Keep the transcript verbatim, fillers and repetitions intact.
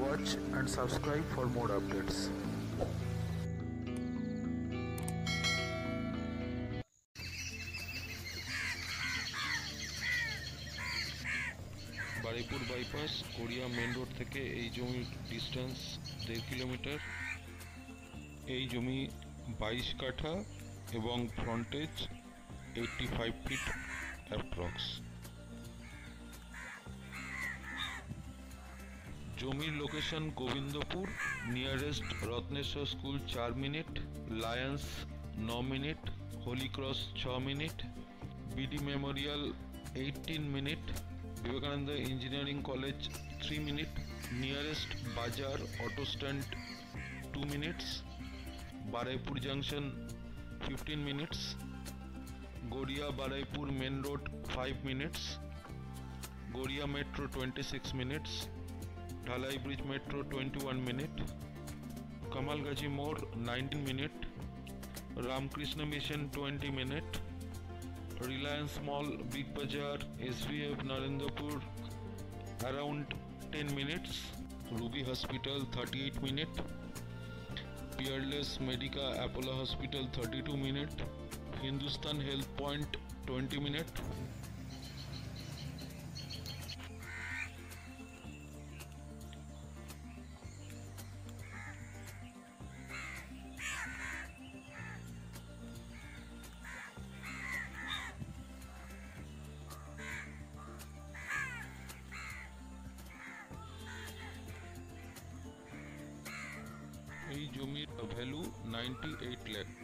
watch and subscribe for more updates. Baruipur bypass Garia main road থেকে এই জমির ডিস্টেন্স দেড় কিলোমিটার। এই জমি বাইশ কাঠা এবং frontage eighty five feet approx. জমির location Gobindapur, nearest Ratneswar school চার মিনিট, লায়ন্স ন মিনিট, হোলি ক্রস ছ minute, BD memorial eighteen minute, Vivekananda engineering college three minute, nearest bazaar auto stand two minutes, Baruipur junction fifteen minutes, Garia Baruipur main road five minutes, Garia metro twenty six minutes, Dhalai bridge metro twenty one minute, Kamalgazi mor nineteen minute, Ramakrishna mission twenty minute, Reliance mall big Bazaar S V F Narendrapur around ten minutes, Ruby hospital thirty eight minute, Peerless Medica Apollo hospital thirty two minute, Hindustan health point twenty minute. এই জমির value ninety eight lakh.